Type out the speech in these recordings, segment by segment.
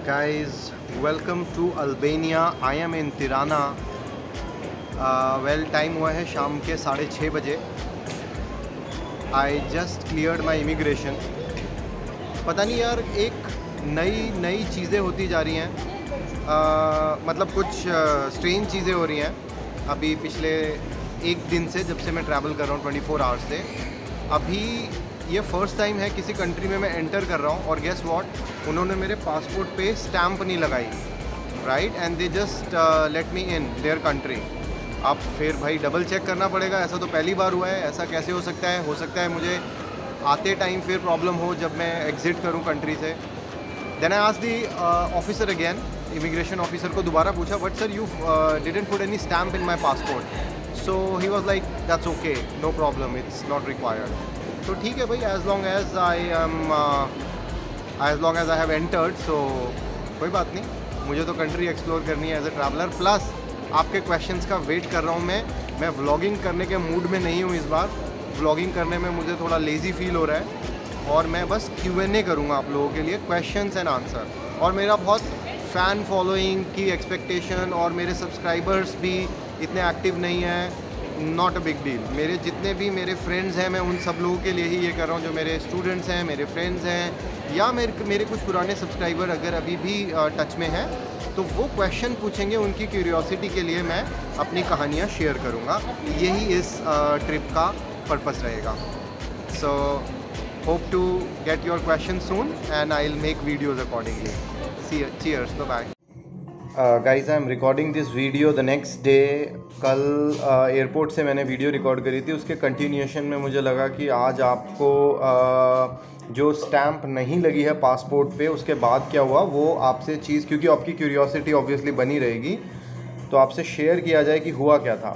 Guys, welcome to Albania. I am in Tirana. Well, time हुआ है शाम के 6:30 बजे. I just cleared my immigration. पता नहीं यार, एक नई चीज़ें होती जा रही हैं. मतलब कुछ स्ट्रेंज चीज़ें हो रही हैं अभी पिछले एक दिन से, जब से मैं ट्रैवल कर रहा हूँ 24 आवर्स से. अभी ये फ़र्स्ट टाइम है किसी कंट्री में मैं एंटर कर रहा हूँ और गेस व्हाट, उन्होंने मेरे पासपोर्ट पे स्टैम्प नहीं लगाई, right, and they just let me in there country. अब फिर भाई डबल चेक करना पड़ेगा. ऐसा तो पहली बार हुआ है. ऐसा कैसे हो सकता है? हो सकता है मुझे आते टाइम फिर प्रॉब्लम हो जब मैं एग्ज़िट करूँ कंट्री से. Then I asked the officer again, immigration officer को दोबारा पूछा, but sir you didn't put any stamp in my passport. So he was like that's okay, no problem, it's not required. तो ठीक है भाई, as long as I have entered, so कोई बात नहीं. मुझे तो कंट्री एक्सप्लोर करनी है एज अ ट्रैवलर. प्लस आपके क्वेश्चंस का वेट कर रहा हूँ. मैं व्लॉगिंग करने के मूड में नहीं हूँ इस बार. व्लॉगिंग करने में मुझे थोड़ा लेज़ी फील हो रहा है और मैं बस Q&A करूँगा आप लोगों के लिए, क्वेश्चंस एंड आंसर. और मेरा बहुत फ़ैन फॉलोइंग की एक्सपेक्टेशन और मेरे सब्सक्राइबर्स भी इतने एक्टिव नहीं हैं. Not a big deal. मेरे जितने भी मेरे फ्रेंड्स हैं, मैं उन सब लोगों के लिए ही ये कर रहा हूँ, जो मेरे स्टूडेंट्स हैं, मेरे फ्रेंड्स हैं, या मेरे कुछ पुराने सब्सक्राइबर अगर अभी भी टच में हैं, तो वो क्वेश्चन पूछेंगे. उनकी क्यूरियोसिटी के लिए मैं अपनी कहानियाँ शेयर करूँगा. यही इस ट्रिप का पर्पस रहेगा. So hope to get your question soon and I will make videos accordingly. See cheers, bye. Guys, I am recording this video the next day. कल एयरपोर्ट से मैंने वीडियो रिकॉर्ड करी थी, उसके कंटिन्यूएशन में मुझे लगा कि आज आपको जो स्टैम्प नहीं लगी है पासपोर्ट पे, उसके बाद क्या हुआ वो आपसे चीज़, क्योंकि आपकी क्यूरियोसिटी ऑब्वियसली बनी रहेगी, तो आपसे शेयर किया जाए कि हुआ क्या था.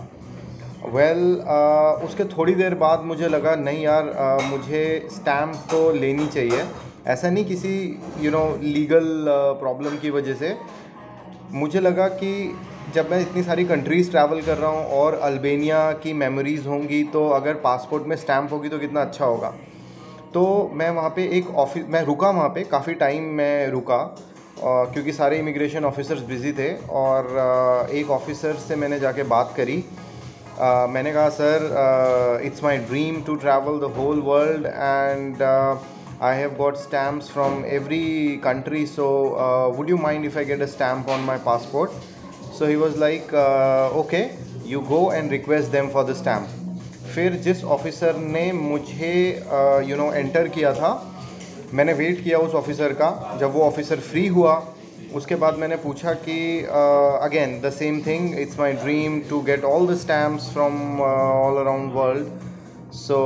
उसके थोड़ी देर बाद मुझे लगा नहीं यार, मुझे स्टैम्प तो लेनी चाहिए. ऐसा नहीं किसी लीगल प्रॉब्लम की वजह से. मुझे लगा कि जब मैं इतनी सारी कंट्रीज़ ट्रैवल कर रहा हूँ और अल्बानिया की मेमोरीज़ होंगी, तो अगर पासपोर्ट में स्टैम्प होगी तो कितना अच्छा होगा. तो मैं वहाँ पे मैं रुका वहाँ पे, काफ़ी टाइम मैं रुका क्योंकि सारे इमिग्रेशन ऑफिसर्स बिज़ी थे. और एक ऑफिसर से मैंने जाके बात करी. मैंने कहा sir, it's my dream to travel the whole world and I have got stamps from every country, so would you mind if I get a stamp on my passport? So he was like, okay, you go and request them for the stamp. फिर जिस officer ने मुझे enter किया था, मैंने wait किया उस officer का. जब वो ऑफिसर फ्री हुआ, उसके बाद मैंने पूछा कि again the same thing, it's my dream to get all the stamps from all around world. So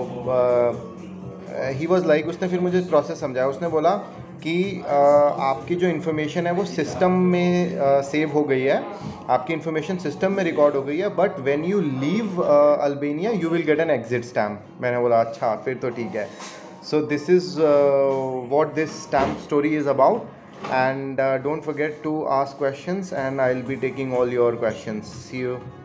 he was like, उसने फिर मुझे प्रोसेस समझाया. उसने बोला कि आपकी जो इन्फॉर्मेशन है वो सिस्टम में सेव हो गई है, आपकी इन्फॉर्मेशन सिस्टम में रिकॉर्ड हो गई है, but when you leave Albania you will get an exit stamp. मैंने बोला अच्छा, फिर तो ठीक है. So this is what this stamp story is about. And don't forget to ask questions and I will be taking all your questions. See you.